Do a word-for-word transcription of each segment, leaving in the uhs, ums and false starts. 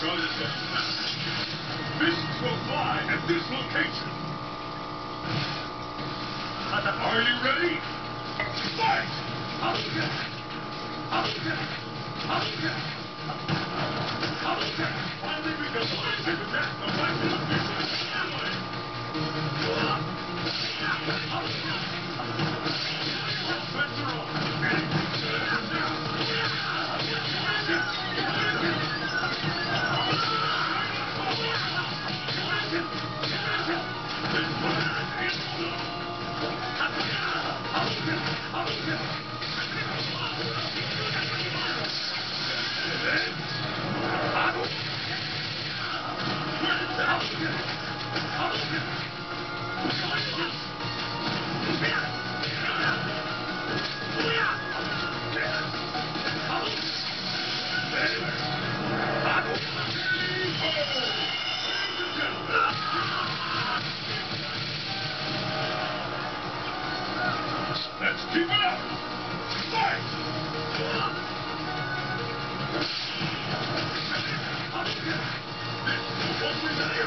Fists will fly at this location. Are you ready? Fight! Finally become one to protect the weapon officially. Spencer Let's keep it up! Fight! This is what we're here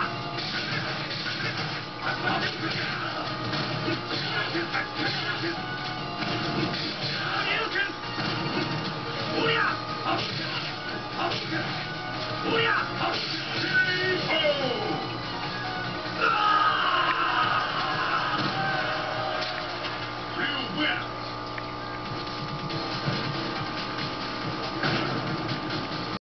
Booyah!